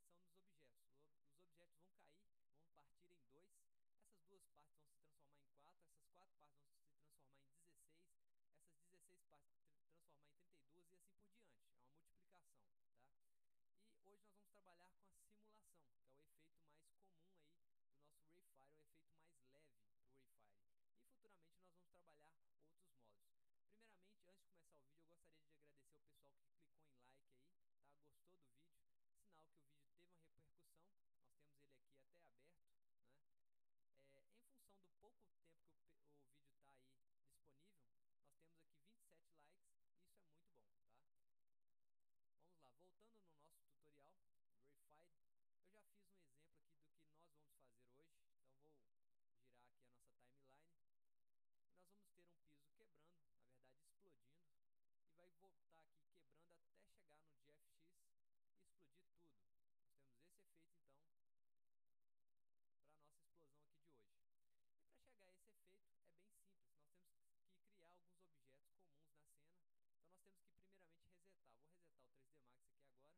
tensão nos objetos. Os objetos vão cair, vão partir em dois. Essas duas partes vão se transformar em 4, essas 4 partes vão se transformar em 16, essas 16 partes transformar em 32 e assim por diante. É uma multiplicação, tá? E hoje nós vamos trabalhar com a simulação, que é o efeito mais comum aí do nosso Rayfire, o efeito mais leve do Rayfire. E futuramente nós vamos trabalhar outros modos. Primeiramente, antes de começar o vídeo, eu gostaria de agradecer o pessoal que clicou em like aí, tá? Gostou do vídeo, sinal que o vídeo teve uma repercussão. Nós temos ele aqui até aberto, né? Em função do pouco tempo que o vídeo está aí disponível, nós temos aqui 27 likes e isso é muito bom, tá? Vamos lá, voltando no nosso tutorial Rayfire, eu já fiz um exemplo aqui do que nós vamos fazer hoje. Então vou girar aqui a nossa timeline e nós vamos ter um piso quebrando, na verdade explodindo, e vai voltar aqui quebrando até chegar no GFX e explodir tudo. Nós temos esse efeito então para a nossa explosão aqui de hoje. E para chegar a esse efeito é bem simples, nós temos que criar alguns objetos comuns na cena. Então nós temos que primeiramente resetar. Vou resetar o 3D Max aqui agora.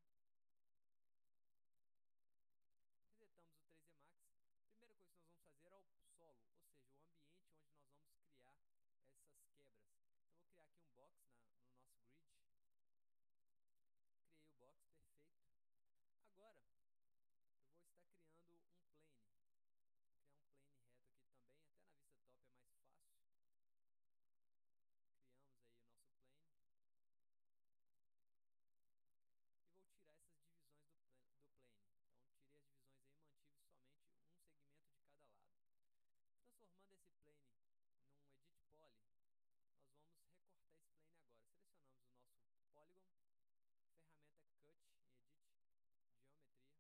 Resetamos o 3D Max. Primeira coisa que nós vamos fazer é o solo, ou seja, o ambiente onde nós vamos criar essas quebras. Então vou criar aqui um box no nosso grid. Criei o box, perfeito. Agora eu vou estar criando um plane. Vou criar um plane reto aqui também, até na vista top é mais fácil. Criamos aí o nosso plane. E vou tirar essas divisões do plane. Então tirei as divisões aí e mantive somente um segmento de cada lado. Transformando esse plane num Edit Poly, nós vamos recortar esse plane agora. Selecionamos o nosso Polygon, ferramenta Cut em Edit, Geometria.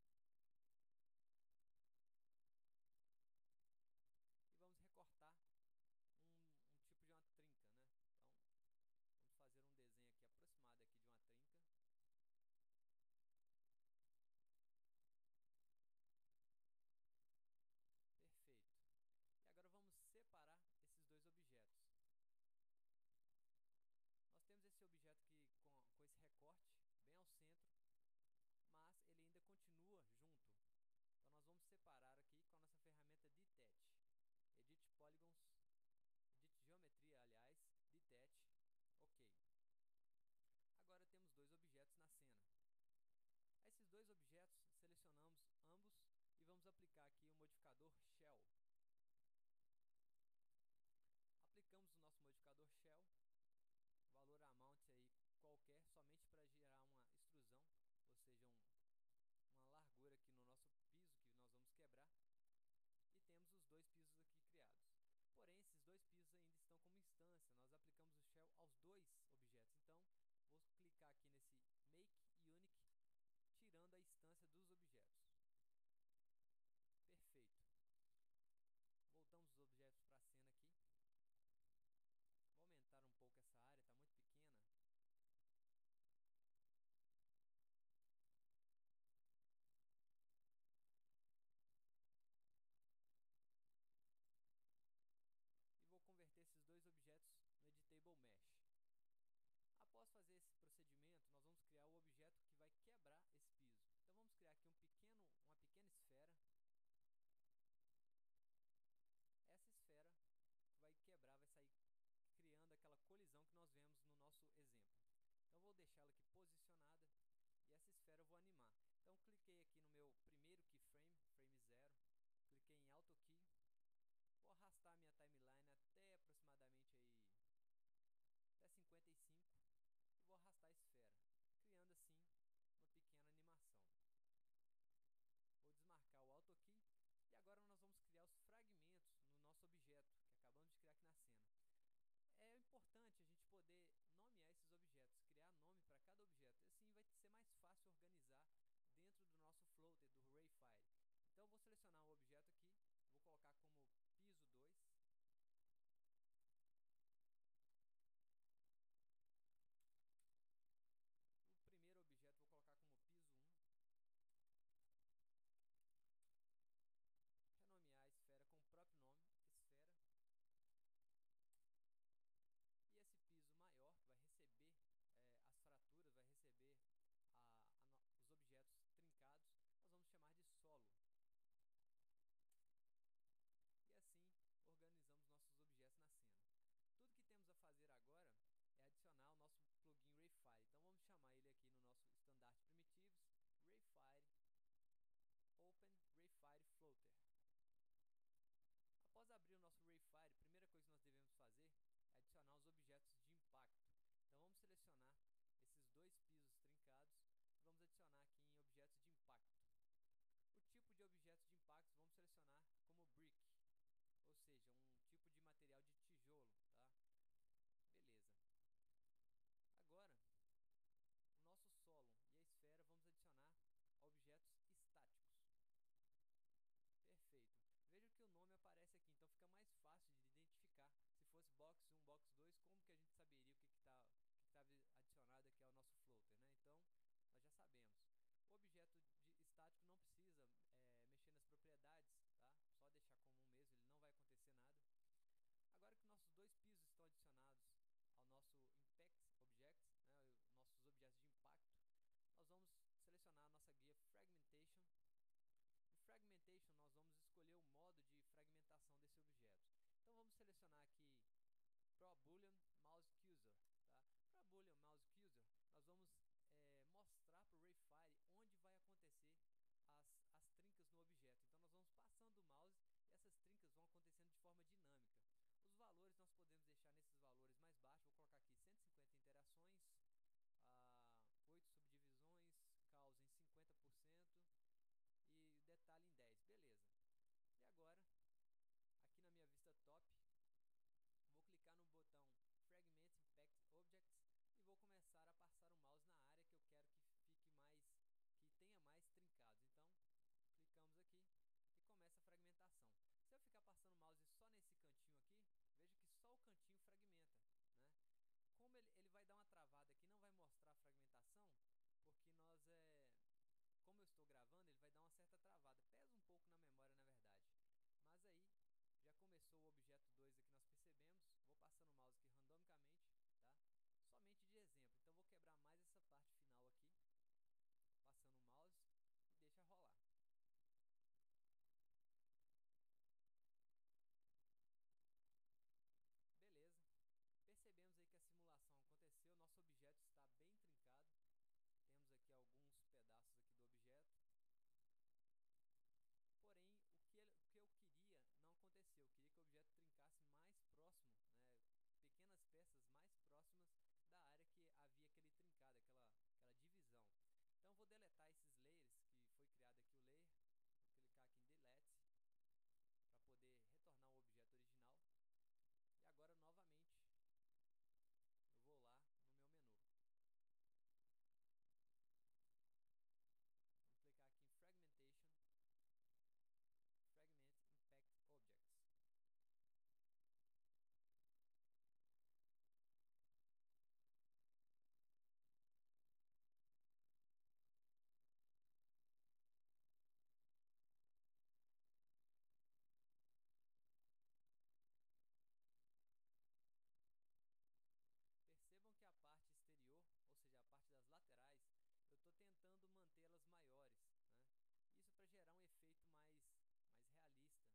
E vamos recortar um tipo de uma trinca, né? Então vamos fazer um desenho aqui aproximado aqui de uma trinca. Perfeito. E agora vamos separar esses dois objetos. Nós temos esse objeto aqui com esse recorte bem ao centro, mas ele ainda continua junto. Então nós vamos separar aqui com a nossa ferramenta Detach. Edit Polygons, Edit Geometria, aliás, Detach, ok. Agora temos dois objetos na cena. A esses dois objetos selecionamos ambos e vamos aplicar aqui o modificador Shell. Aplicamos o nosso modificador Shell, valor amount aí qualquer, somente para gerar uma extrusão, ou seja, uma largura aqui no nosso piso que nós vamos quebrar. E temos os dois pisos aqui criados. Porém, esses dois pisos ainda estão como instância, nós aplicamos o Shell aos dois objetos. Então, vou clicar aqui nesse Make Unique, tirando a instância dos objetos. Perfeito. Voltamos os objetos para a cena aqui. Vou aumentar um pouco essa área, está muito pequena. E vou converter esses dois objetos no Editable Mesh. Após fazer esse procedimento, nós vamos criar o objeto que vai quebrar esse piso. Então vamos criar aqui uma pequena esfera. Essa esfera vai quebrar, vai sair criando aquela colisão que nós vemos no nosso exemplo. Então vou deixá-la aqui posicionada e essa esfera eu vou animar. Então cliquei aqui no meu primeiro keyframe, frame 0, cliquei em Auto Key, vou arrastar a minha timeline até aproximadamente aí, até 55 e vou arrastar a esfera, criando assim uma pequena animação. Vou desmarcar o Auto Key e agora nós vamos criar os fragmentos no nosso objeto que acabamos de criar aqui na cena. É importante a gente poder nomear esses objetos, criar nome para cada objeto, assim vai ser mais fácil organizar dentro do nosso floater, do Rayfire. Então eu vou selecionar um objeto aqui, vou colocar como piso 2. O primeiro objeto vou colocar como piso 1. Renomear a esfera com o próprio nome, esfera. E esse piso maior, que vai receber as fraturas, vai receber os objetos trincados, nós vamos Floater. Após abrir o nosso Rayfire, a primeira coisa que nós devemos fazer é adicionar os objetos de impacto. Então vamos selecionar esses dois pisos trincados e vamos adicionar aqui em objetos de impacto. O tipo de objetos de impacto vamos selecionar como brick, ou seja, um tipo de material de tijolo, tá? Beleza. Agora, o nosso solo e a esfera vamos adicionar objetos estáticos. Perfeito. Veja que o nome aparece aqui, então fica mais fácil de identificar. Se fosse box 1, box 2, como que a gente saberia o que estava adicionado aqui ao nosso floater, né? Então, nós já sabemos. O objeto estático não precisa mexer nas propriedades, tá? Só deixar como mesmo, ele não vai acontecer nada. Agora que nossos dois pisos estão adicionados ao nosso Impact Object, né, nossos objetos de impacto, nós vamos selecionar a nossa guia Fragmentation. No Fragmentation nós vamos escolher o modo de fragmentação desse objeto. Então vamos selecionar aqui Pro Boolean Mouse Cursor. Tá? Pro Boolean Mouse Cursor nós vamos mostrar para o Rayfire onde vai acontecer as trincas no objeto. Então nós vamos passando o mouse e essas trincas vão acontecendo de forma dinâmica. Os valores nós podemos deixar nesses valores mais baixos. Vou colocar aqui 150 interações, 8 subdivisões, causa em 50% e detalhe em 10. Beleza. E agora, aqui na minha vista top, vou clicar no botão Fragment Impact Objects e vou começar a passar o mouse na área que eu quero que fique mais, que tenha mais trincados. Então, clicamos aqui e começa a fragmentação. Se eu ficar passando o mouse só nesse cantinho aqui, veja que só o cantinho fragmenta, né? Como ele vai dar uma travada aqui, não vai mostrar a fragmentação, porque como eu estou gravando, ele vai dar uma certa travada. Pesa um pouco na memória, na verdade. Mas aí, já começou o objeto 2 aqui, nós percebemos. Vou passando o mouse aqui randomicamente, tá? Somente de exemplo. Então, vou quebrar mais essa parte final aqui, passando o mouse e deixa rolar. Beleza. Percebemos aí que a simulação aconteceu, nosso objeto está bem trincado. Temos aqui alguns pedaços aqui do objeto. Porém, o que eu queria não aconteceu. Eu queria que o objeto trincasse mais próximo, né, pequenas peças mais próximas da área que havia aquele trincado, aquela divisão. Então, vou deletar esses layers, que foi criado aqui o layer. Vou clicar aqui em Delete para poder retornar o objeto original. E agora, novamente, eu vou lá no meu menu. Vamos clicar aqui em Fragmentation, Fragment Impact Objects. Percebam que a parte exterior, ou seja, a parte das laterais, eu estou tentando mantê-las maiores, né? Isso para gerar um efeito mais realista.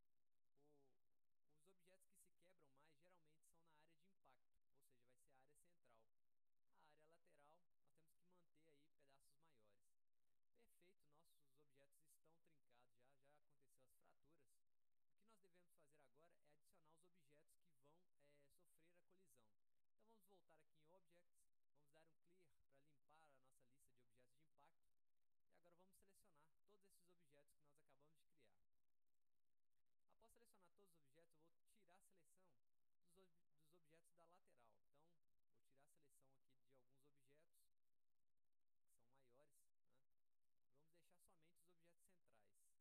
Os objetos que se quebram mais geralmente são na área de impacto, ou seja, vai ser a área central. A área lateral nós temos que manter aí pedaços maiores. Perfeito, nossos objetos estão trincados já aconteceu as fraturas. O que nós devemos fazer agora é adicionar os objetos que vão sofrer a colisão. Então vamos voltar aqui em Objects, vamos dar um Clear para limpar a nossa lista de objetos de impacto. E agora vamos selecionar todos esses objetos que nós acabamos de criar. Após selecionar todos os objetos, eu vou tirar a seleção dos objetos da lateral. Então, vou tirar a seleção aqui de alguns objetos que são maiores, né? Vamos deixar somente os objetos centrais.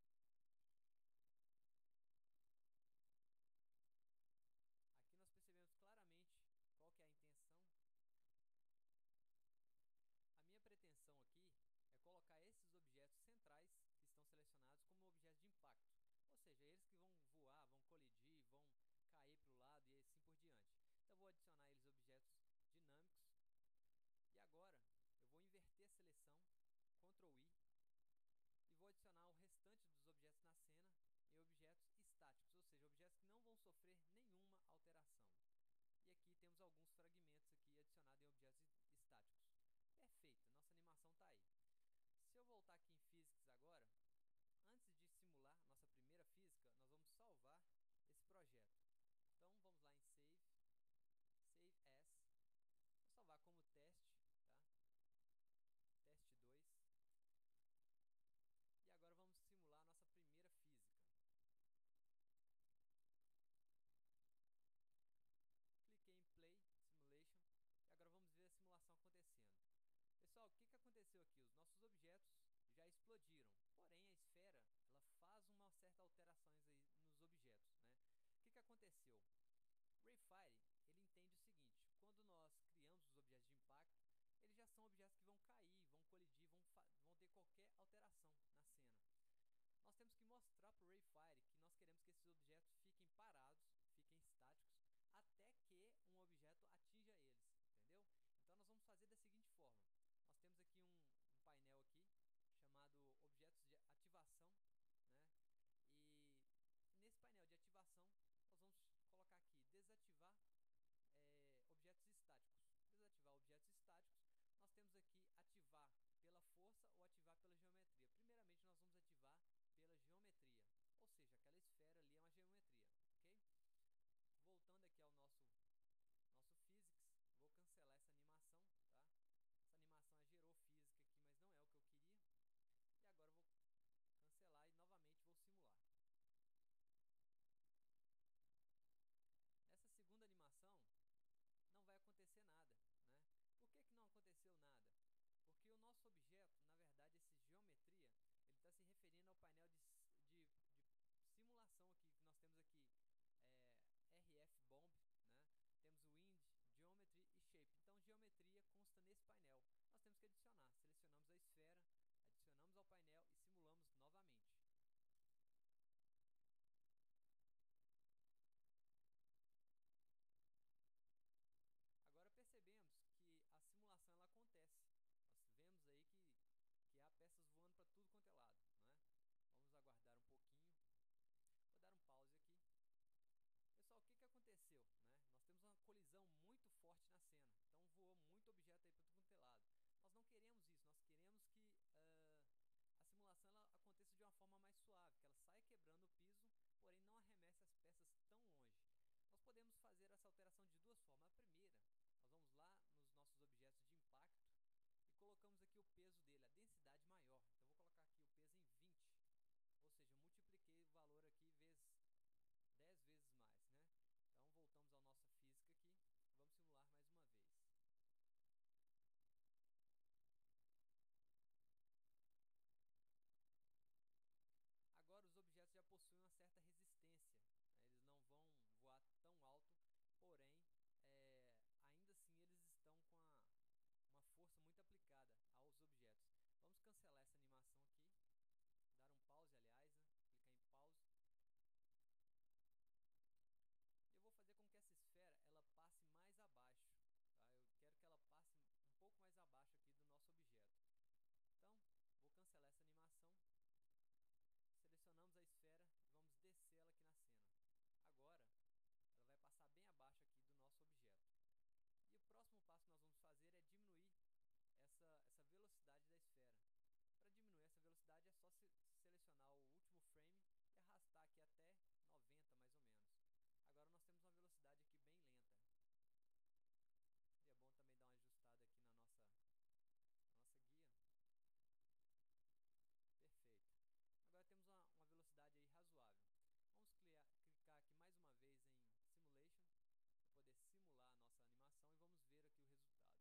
Aqui nós percebemos claramente qual que é a intenção. A minha pretensão aqui é colocar esses objetos centrais que estão selecionados como objetos de impacto. Ou seja, eles que vão voar, vão colidir, vão cair para o lado e assim por diante. Então vou adicionar eles objetos dinâmicos. E agora eu vou inverter a seleção, Ctrl I, e vou adicionar o restante dos objetos na cena em objetos estáticos, ou seja, objetos que não vão sofrer nenhuma alteração. E aqui temos alguns fragmentos aqui adicionados em objetos estáticos. Perfeito, nossa animação está aí. Se eu voltar aqui em Physics agora, antes de simular aqui, os nossos objetos já explodiram, porém a esfera ela faz uma certa alterações aí nos objetos, né? O que aconteceu? O Rayfire ele entende o seguinte: quando nós criamos os objetos de impacto, eles já são objetos que vão cair, vão colidir, vão ter qualquer alteração na cena. Nós temos que mostrar para o Rayfire que nós queremos que esses objetos fiquem parados, fiquem estáticos, até que um objeto atinja eles, entendeu? Então nós vamos fazer da seguinte forma: nós temos aqui um painel aqui chamado objetos de ativação, né? E nesse painel de ativação nós vamos colocar aqui desativar objetos estáticos. Desativar objetos estáticos, nós temos aqui ativar pela força ou ativar pela geometria. Primeiramente nós vamos ativar pela geometria, ou seja, aquela esfera ali é uma geometria, ok? Voltando aqui ao nosso physics, vou cancelar essa animação, tá? Essa animação gerou física aqui, mas não é o que eu queria. E agora eu vou cancelar e novamente vou simular. Nessa segunda animação não vai acontecer nada, né? Por que não aconteceu nada? Porque o nosso objeto, na verdade, esse geometria, ele está se referindo ao painel de simulação aqui que nós temos aqui, RF Bomb, né? Temos o Wind, Geometry e Shape. Então, geometria consta nesse painel. Nós temos que adicionar. Selecionamos a esfera, adicionamos ao painel e simulamos novamente. Agora percebemos que a simulação ela acontece. Nós vemos aí que há peças voando para tudo quanto é lado, não é? Vamos aguardar um pouquinho. Vou dar um pause aqui. Pessoal, o que aconteceu, né? Nós temos uma colisão muito forte na cena. Então voou muito objeto aí para tudo quanto é lado. Nós não queremos isso. Nós queremos que a simulação ela aconteça de uma forma mais suave, que ela saia quebrando o piso, porém não arremesse as peças tão longe. Nós podemos fazer essa alteração de duas formas. A primeira, nós vamos lá nos nossos objetos de impacto e colocamos aqui o peso dele, a densidade maior. Então vou colocar aqui o peso em 20, ou seja, eu multipliquei o valor aqui vezes 10 vezes mais, né? Então voltamos à nossa física aqui, vamos simular mais uma vez. Agora os objetos já possuem uma certa resistência, né? Eles não vão voar tão alto, porém ainda assim eles estão com uma força muito aplicada aos objetos. Vamos cancelar essa animação aqui, dar um pause, aliás, né? Clicar em pause. E eu vou fazer com que essa esfera ela passe mais abaixo, tá? Eu quero que ela passe um pouco mais abaixo aqui do nosso objeto. Então, vou cancelar essa animação. Selecionamos a esfera e vamos descê-la aqui na cena. Agora, ela vai passar bem abaixo aqui do nosso objeto. E o próximo passo que nós vamos fazer é diminuir essa velocidade da esfera. Para diminuir essa velocidade é só selecionar o último frame e arrastar aqui até 90 mais ou menos. Agora nós temos uma velocidade aqui bem lenta. E é bom também dar uma ajustada aqui na nossa guia. Perfeito. Agora temos uma velocidade aí razoável. Vamos clicar aqui mais uma vez em Simulation para poder simular a nossa animação e vamos ver aqui o resultado.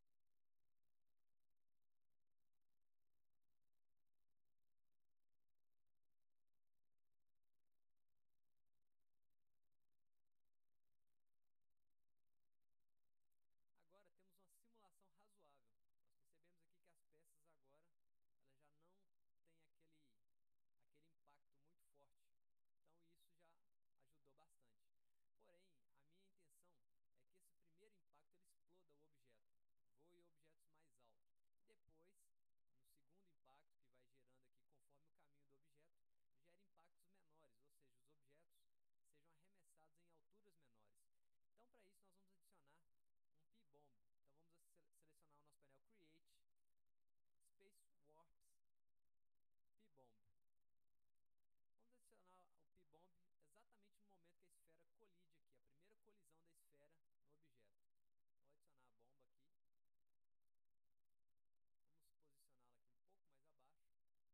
Agora temos uma simulação razoável. Nós percebemos aqui que as peças agora elas já não têm aquele impacto muito forte. Então isso já ajudou bastante. Porém, a minha intenção é que esse primeiro impacto ele exploda o objeto, voe objetos mais altos. E depois, no segundo impacto, que vai gerando aqui conforme o caminho do objeto, gera impactos menores, ou seja, os objetos sejam arremessados em alturas menores. Então, para isso, nós vamos adicionar um P-Bomb. Então, vamos selecionar o nosso painel Create, Space Warps, P-Bomb. Vamos adicionar o P-Bomb exatamente no momento que a esfera colide aqui, a primeira colisão da esfera no objeto. Vou adicionar a bomba aqui. Vamos posicioná-la aqui um pouco mais abaixo.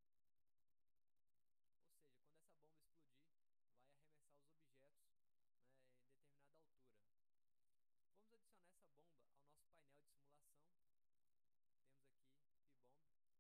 Ou seja, quando essa bomba explodir, vai arremessar os objetos, né, em determinada altura. Vamos adicionar essa bomba ao nosso painel de simulação. Temos aqui P-Bomb.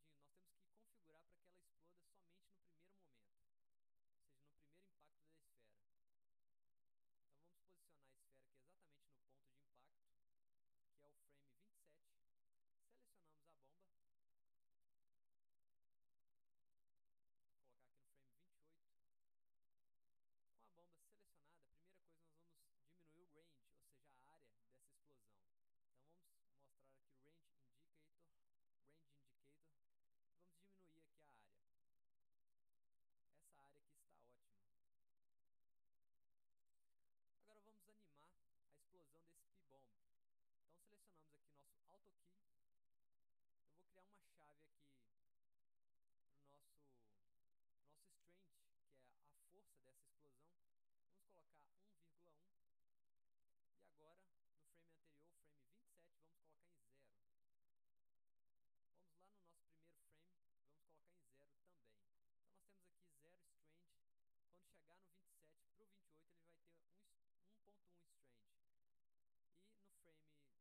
explodindo, nós temos que configurar para que ela exploda somente no primeiro momento, ou seja, no primeiro impacto da esfera. Então vamos posicionar a esfera aqui exatamente no ponto de impacto, que é o frame 27. Selecionamos a bomba. Vou colocar aqui no frame 28. Com a bomba selecionada, a primeira coisa nós vamos diminuir o range, ou seja, a área dessa explosão. Então vamos mostrar aqui o Range Indicator. Vamos diminuir aqui a área. Essa área aqui está ótima. Agora vamos animar a explosão desse P-Bomb. Então selecionamos aqui nosso Auto Key. Eu vou criar uma chave aqui para o nosso Strand, que é a força dessa explosão. Vamos colocar 1,1. E agora, no frame anterior, frame 27, vamos colocar em 0. Vamos lá no nosso primeiro frame, vamos colocar em 0 também. Então nós temos aqui 0 Strand. Quando chegar no 27 para o 28, ele vai ter 1.1 Strand. E no frame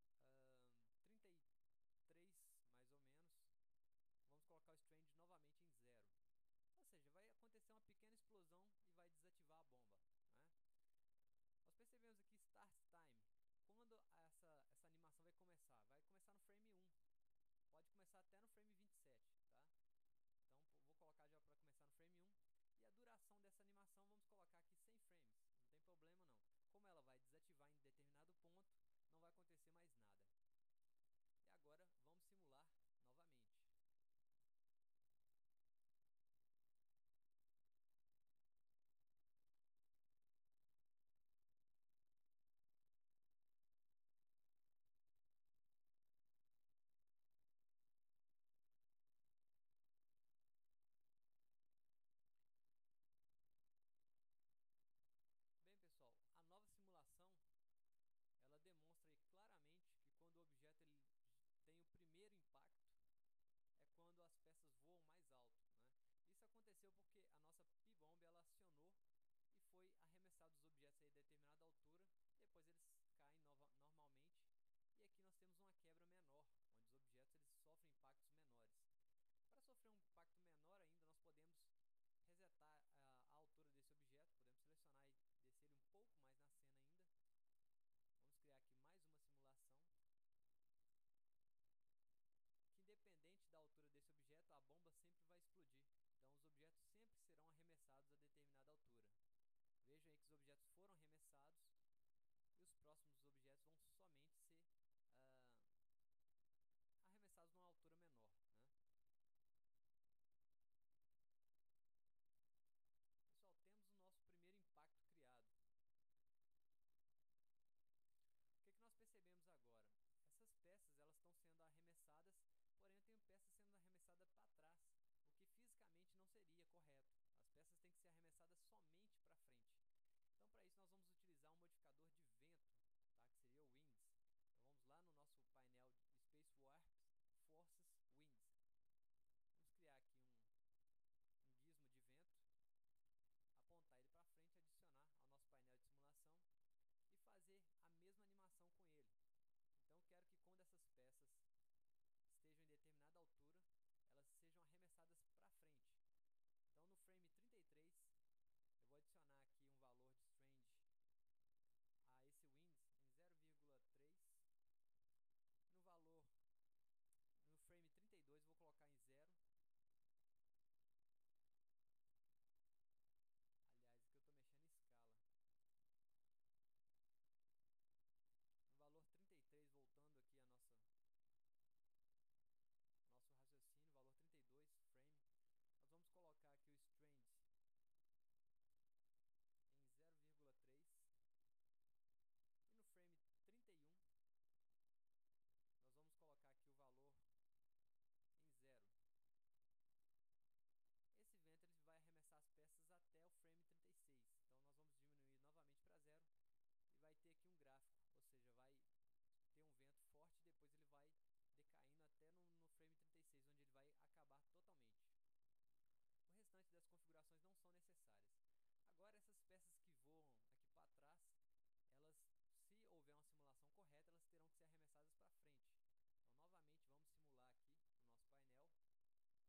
33, mais ou menos, vamos colocar o Strand novamente em 0. Ou seja, vai acontecer uma pequena explosão e vai desativar a bomba, né? Nós percebemos aqui Start Time. Quando essa animação vai começar? Vai começar no frame 1. Pode começar até no frame 27, tá? Então vou colocar já para começar no frame 1. E a duração dessa animação vamos colocar aqui 100 frames. Não tem problema não. Como ela vai desativar em determinado ponto, não vai acontecer mais nada. E agora vamos simular novamente. Bem, pessoal, a nova simulação ela demonstra aí claramente que quando o objeto ele tem o primeiro impacto é quando as peças voam mais alto, né? Isso aconteceu porque a nossa P-Bomb ela acionou e foi arremessado os objetos aí a determinada altura, depois eles caem normalmente e aqui nós temos uma quebra menor, onde os objetos eles sofrem impactos menores. Para sofrer um impacto menor ainda, nós podemos resetar a altura desse objeto, podemos selecionar e descer ele um pouco mais na cena ainda. Vamos criar aqui mais uma simulação, que independente da altura desse objeto, a bomba sempre vai explodir. Então os objetos sempre serão arremessados a determinada altura. Vejam aí que os objetos foram arremessados e os próximos objetos vão somente ser arremessados numa altura menor, né? Pessoal, temos o nosso primeiro impacto criado. O que nós percebemos agora? Essas peças elas estão sendo arremessadas, porém eu tenho peças sendo arremessadas para trás, o que fisicamente não seria correto. As peças têm que ser arremessadas somente para frente. Então para isso nós vamos utilizar um modificador de vento, tá? Que seria o Winds. Então vamos lá no nosso painel Space Warp Forces Winds. Vamos criar aqui um gizmo de vento, apontar ele para frente, adicionar ao nosso painel de simulação e fazer a mesma animação com ele. Então eu quero que quando essas peças estejam em determinada altura, elas sejam arremessadas para frente. Então no frame 33, eu vou adicionar aqui um valor de Strand a esse Winds em 0,3. No frame 32 eu vou colocar em 0. Aliás, aqui eu estou mexendo em escala. No valor 33, voltando aqui a nosso raciocínio, valor 32 frame, nós vamos colocar aqui o Strand em 0,3 e no frame 31 nós vamos colocar aqui o valor em 0. Esse vento ele vai arremessar as peças até o frame 36, então nós vamos diminuir novamente para 0 e vai ter aqui um gráfico, ou seja, vai ter um vento forte e depois ele vai decaindo até no frame 36, onde ele vai acabar totalmente. O restante das configurações não são necessárias. Agora essas peças que voam aqui para trás, elas, se houver uma simulação correta, elas terão que ser arremessadas para frente. Então novamente vamos simular aqui no nosso painel.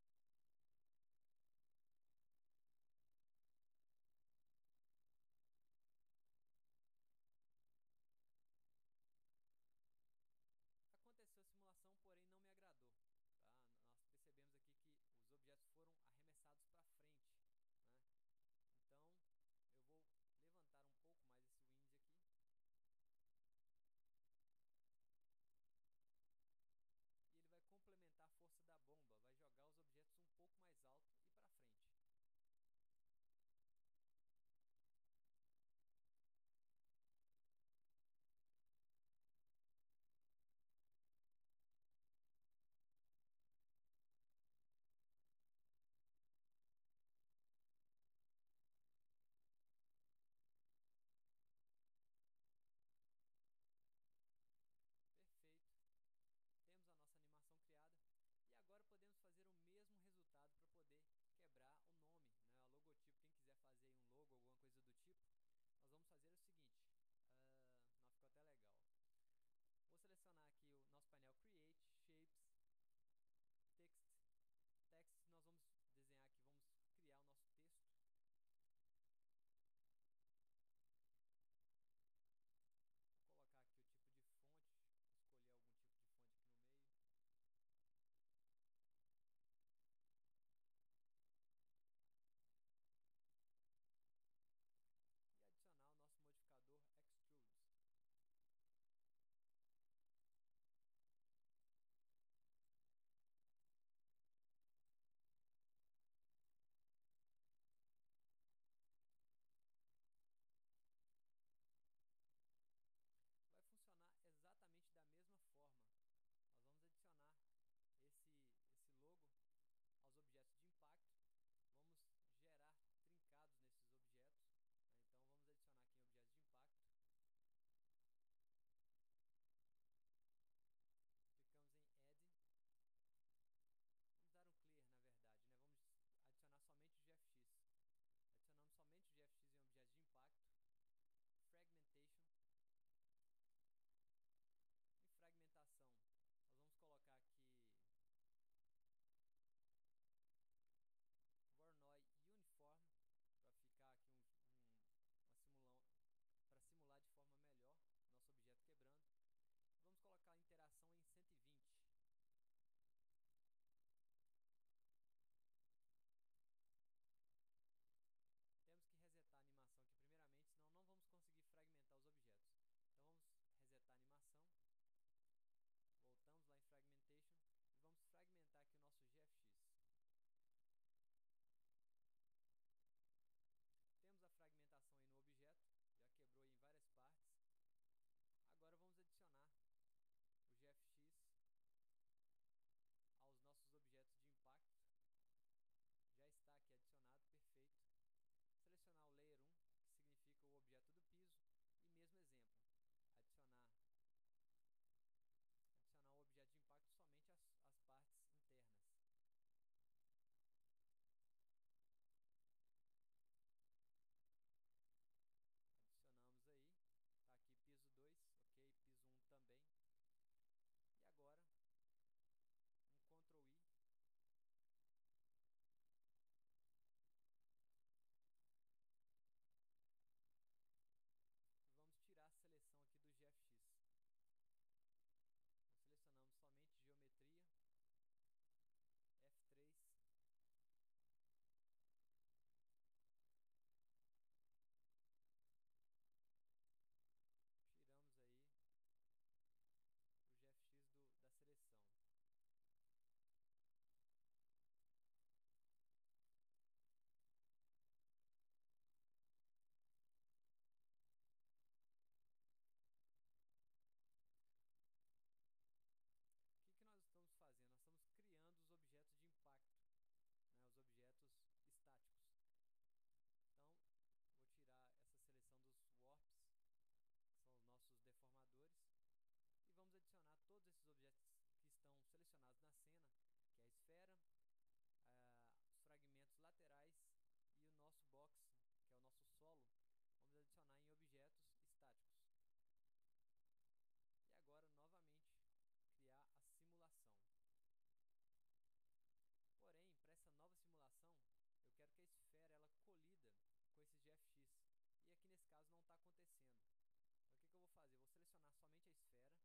caso não está acontecendo. Então o que eu vou fazer? Eu vou selecionar somente a esfera.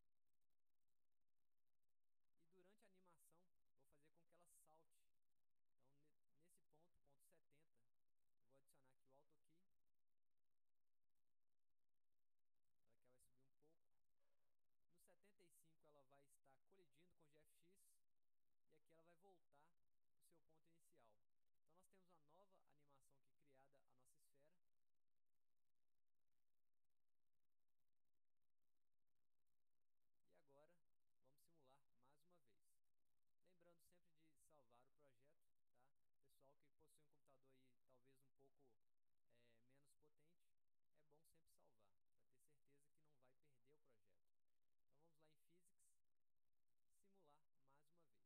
E durante a animação, vou fazer com que ela salte. Então nesse ponto, ponto 70, eu vou adicionar aqui o Auto Key. Para que ela vai subir um pouco. No 75 ela vai estar colidindo com o GFX. E aqui ela vai voltar para o seu ponto inicial. Então nós temos uma nova animação aqui criada, a nossa esfera. E agora vamos simular mais uma vez. Lembrando sempre de salvar o projeto, tá? Pessoal que possui um computador aí talvez um pouco menos potente, é bom sempre salvar, para ter certeza que não vai perder o projeto. Então vamos lá em Physics, simular mais uma vez.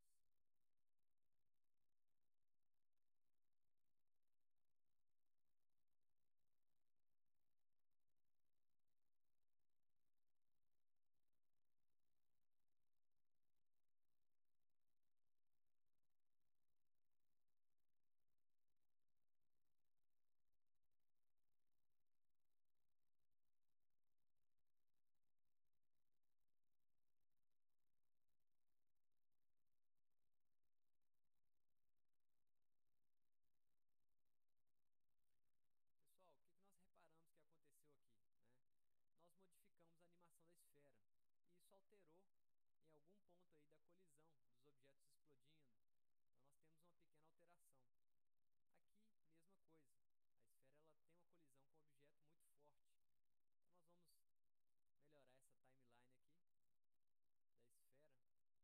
Pessoal, o que nós reparamos que aconteceu aqui, né? Nós modificamos a animação da esfera e isso alterou em algum ponto aí da colisão dos objetos explodindo. Então nós temos uma pequena alteração. Aqui, mesma coisa. A esfera ela tem uma colisão com um objeto muito forte. Então nós vamos melhorar essa timeline aqui da esfera.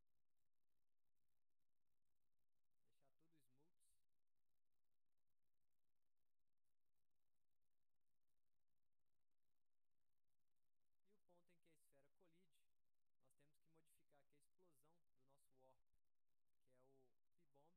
Deixar tudo smooth. E o ponto em que a esfera colide, nós temos que modificar aqui a explosão do nosso Warp, que é o P-Bomb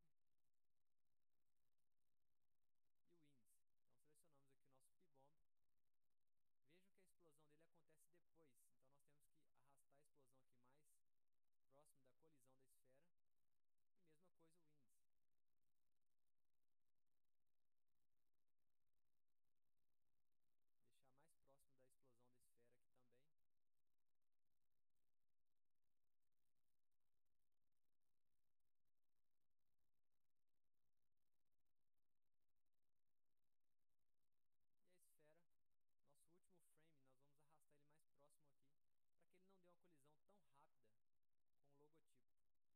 e o Winds. Então selecionamos aqui o nosso P-Bomb. Vejam que a explosão dele acontece depois, então nós temos que arrastar a explosão aqui mais próximo da colisão da esfera. E mesma coisa o Winds. Deixar mais próximo da explosão da esfera aqui também. E a esfera, nosso último frame, nós vamos arrastar ele mais próximo aqui, para que ele não dê uma colisão tão rápida com o logotipo.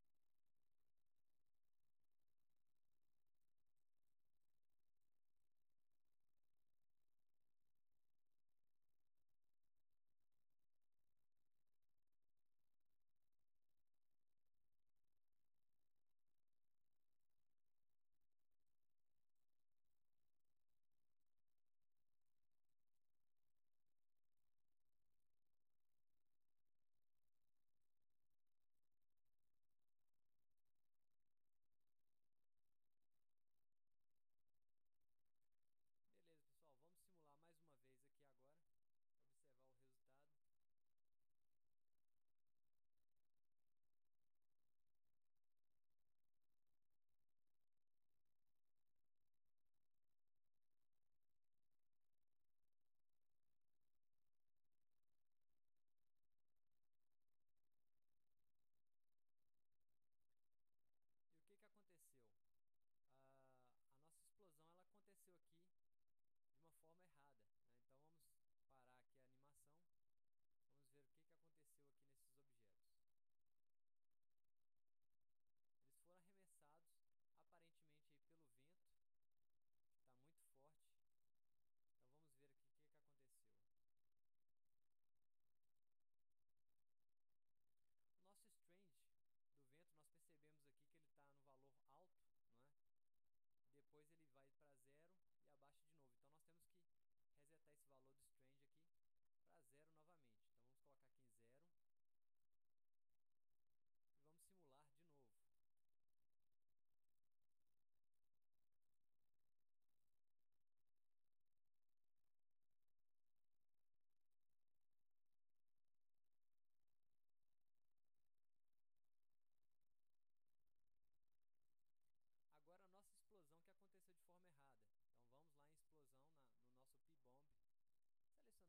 Beleza, pessoal, vamos simular mais uma vez aqui agora, observar o resultado. E o que aconteceu? A nossa explosão ela aconteceu aqui de uma forma errada, né? Então vamos parar aqui a animação. Vamos ver o que aconteceu aqui nesses objetos. Eles foram arremessados aparentemente aí pelo vento, que está muito forte. Então vamos ver aqui o que aconteceu. O nosso strange do vento, nós percebemos aqui que ele está no valor alto, não é? Depois ele vai para 0 e abaixa de novo. Então nós temos que resetar esse valor do strange aqui para 0 novamente. Então vamos colocar aqui em 0 e vamos simular de novo. Agora a nossa explosão que aconteceu de forma errada. Então vamos lá em explosão no nosso P-Bomb. Selecionamos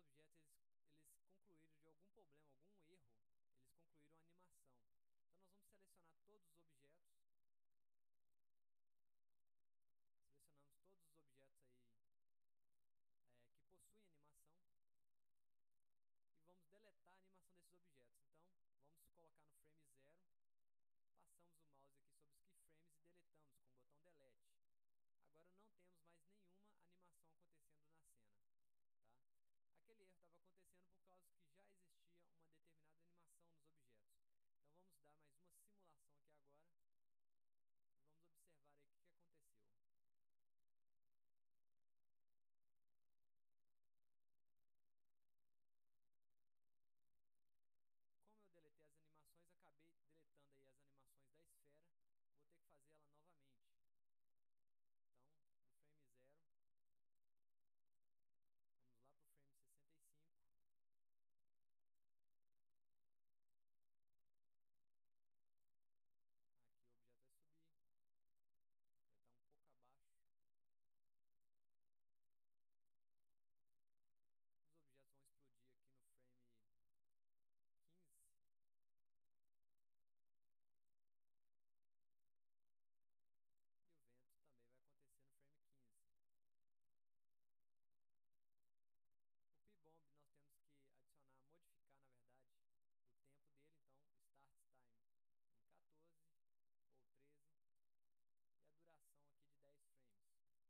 objetos eles concluíram de algum problema, algum erro, eles concluíram a animação. Então nós vamos selecionar todos os objetos. Selecionamos todos os objetos aí que possuem animação e vamos deletar a animação desses objetos. Então vamos colocar no frame 0, passamos o mouse aqui sobre os keyframes e deletamos com o botão delete. Agora não temos mais nenhuma animação acontecendo na cena, tá? Aquele erro estava acontecendo por causa que já existia uma determinada animação nos objetos. Então vamos dar mais uma simulação aqui agora e vamos observar aí o que aconteceu. Como eu deletei as animações, acabei deletando aí as animações da esfera. Vou ter que fazer ela novamente. Então, do frame 0, vamos lá para o frame 65. Aqui o objeto vai subir, vai estar um pouco abaixo. Os objetos vão explodir aqui no frame 15. E o vento também vai acontecer no frame 15. O P-Bomb nós temos que adicionar, modificar na verdade, o tempo dele. Então, Start Time em 14 ou 13. E a duração aqui de 10 frames.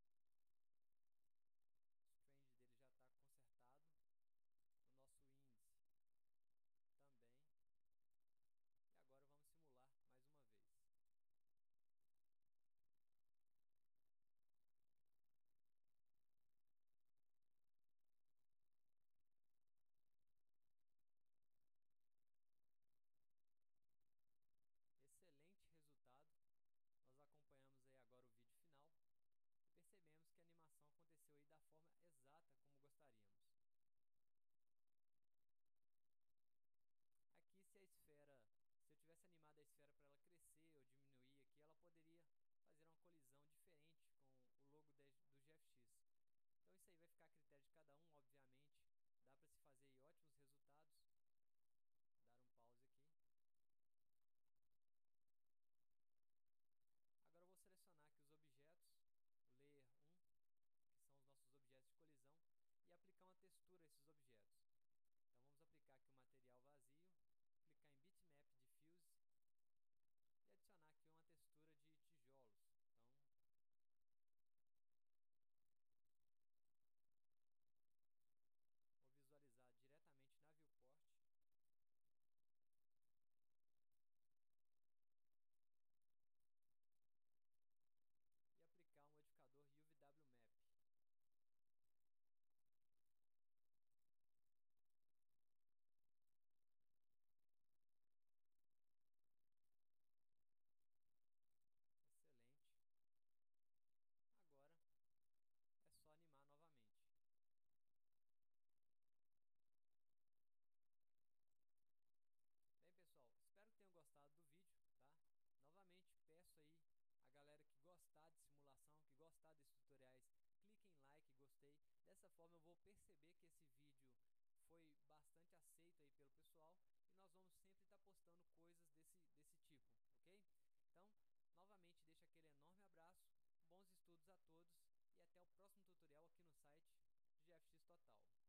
O Strange dele já está consertado. O nosso índice também. E agora vamos simular mais uma vez. Excelente resultado. Nós acompanhamos aí agora o vídeo final e percebemos que a animação aconteceu aí da forma exata como gostaríamos. Aqui se eu tivesse animado a esfera para ela crescer ou diminuir aqui, ela poderia fazer uma colisão diferente com o logo do GFX. Então isso aí vai ficar a critério de cada um, obviamente. Dá para se fazer aí ótimos resultados. Vou dar um pause aqui. Agora eu vou selecionar aqui os objetos, o Layer 1, que são os nossos objetos de colisão, e aplicar uma textura a esses objetos. Então vamos aplicar aqui o material vazio, clicar em Bitmap Diffuse e adicionar aqui uma textura de tijolos. Então, vou visualizar diretamente na viewport. E aplicar o modificador UVW-Map. Excelente. Agora é só animar novamente. Bem, pessoal, espero que tenham gostado do vídeo, tá? Novamente peço aí a galera que gostar de simulação, que gostar desses tutoriais, clique em like, gostei. Dessa forma eu vou perceber que esse vídeo foi bastante aceito aí pelo pessoal e nós vamos sempre estar postando coisas desse tipo, ok? Então, novamente deixo aquele enorme abraço, bons estudos a todos e até o próximo tutorial aqui no site de GFX Total.